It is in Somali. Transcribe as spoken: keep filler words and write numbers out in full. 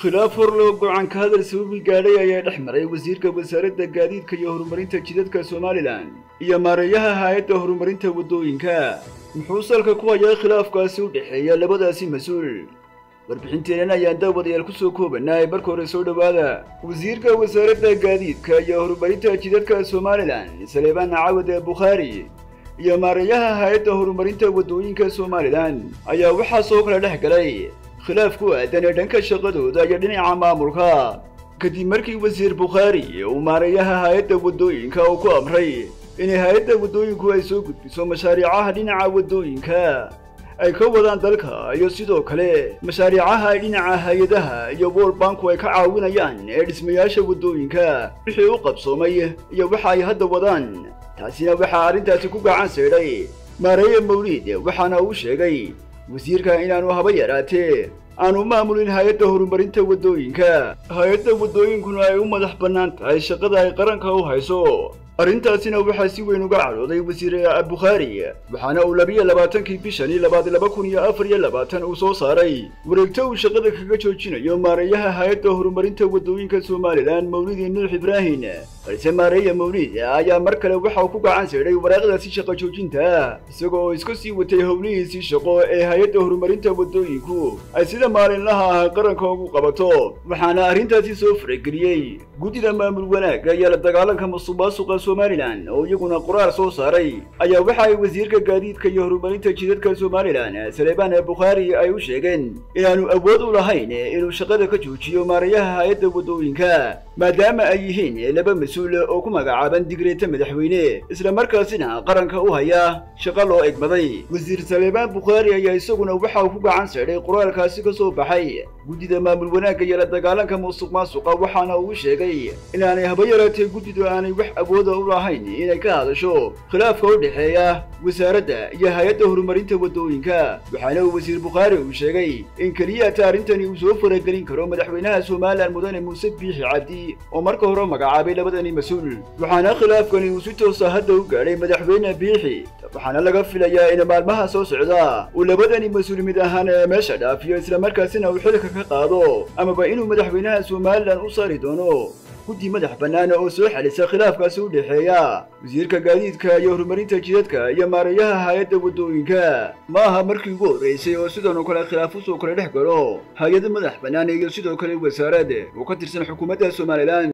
khilaaf hor loo go'aan ka hadal sababi gaadhay ayaa dhex maray wasiirka wasaaradda gaadiidka iyo horumarinta jidadka Somaliland iyo maareeyaha hay'adda horumarinta wadooyinka. Muxuu salka ku hayaa khilaafkaasi u dhexeeya labadaasi mas'uul? warbixinteena ayaan daawadayaal ku soo koobanay marka hore soo dhawaada. wasiirka wasaaradda gaadiidka iyo horumarinta jidadka Somaliland Saleebaan Cawad Bukhari iyo maareeyaha hay'adda horumarinta wadooyinka Somaliland ayaa waxa soo kala dhex galay khilaaf ku aadan dhanka shaqadooda iyo dhinaca maamulka kadib markii wasiir Bukhari uu maareeyaha hay'adda wadooyinka uu ku amray in hay'adda wadooyinku ay soo gudbiso mashaariicaha dhinaca wadooyinka ay ka wadaan dalka iyo sidoo kale mashaariicaha dhinaca hay'adaha iyo World Bank ay ka caawinayaan ee dhismayaasha wadooyinka wixii u qabsoomay iyo waxa ay hadda wadaan. taasina waxa arrintaasi ku gacan seeday maareeye Mawlid waxaana uu sheegay wasiirka inaanu haba yaraatee aanu maamulin hay'adda horumarinta wadooyinka. hay'adda wadooyinkuna ay u madax bannaan tahay shaqada ay qaranka u hayso. arrintaasina waxaa si weyn uga cadhooday wasiir Bukhari waxaana uu labiyo labaatankii bishani labaad laba kun iyo afar iyo labaatan uu soo saaray wareegto uu shaqada kaga joojinayo maareeyaha hay'adda horumarinta wadooyinka Somaliland Mawlid Nuux Ibraahin. balse maareeye Mawlid ayaa mar kale waxa uu ku gacan seeday waraaqdaasi shaqo joojinta isagoo iska sii watay howlihiisii shaqo ee hay'adda horumarinta wadooyinku ay sida maalinlaha ah qaranka ugu qabato. waxaana arrintaasi soo farageliyay guddida maamul wanaagga iyo la dagaalanka musuqmaasuqa Somaliland oo iyaguna qoraal soo saaray ayaa waxa ay wasiirka gaadiidka iyo horumarinta jidadka Somaliland Saleebaan Bukhari ay u sheegeen inaanu awood u lahayn inuu shaqada ka joojiyo maareeyaha hay'adda wadooyinka maadaama ay yihiin laba mas'uul oo ku magacaaban digreeta madaxweyne isla markaasina qaranka u haya shaqo loo egmaday. wasiir Saleebaan Bukhari ayaa isaguna waxa uu ku gacan seeday qoraalkaasi ka soo baxay guddida maamul wanaagga iyo la dagaalanka musuqmaasuqa waxaana uu sheegay inaanay haba yaraatee guddidu aanay wax awood u lahayn inay ka hadasho khilaafka u dhexeeya wasaaradda iyo hay'adda horumarinta wadooyinka. waxaana uu wasiir Bukhari uu sheegay in kaliya taarintani uu soo faragelin karo madaxweynaha Somaliland Mudane Muuse Biixi Cabdi oo marka hore magacaabay labadani mas'uul. waxaana khilaafkani uu si toos ah hadda u gaadhay madaxweyne Biixi waxaana laga filayaa in maalmaha soo socda uu labadani mas'uul mid ahaan meesha dhaafiyo isla markaasina uu xilka ka qaado amaba inuu madaxweynaha Somaliland u saari doono guddi madax bannaan oo soo xalisa khilaafkaasi u dhexeeya wasiirka gaadiidka iyo horumarinta jidadka iyo maareeyaha hay'adda wadooyinka. ma aha markii ugu horreysay oo sidan oo kale khilaaf u soo kala dhex galo hay'ado madax bannaan iyo sidoo kale wasaarad oo ka tirsan xukuumadda Somaliland.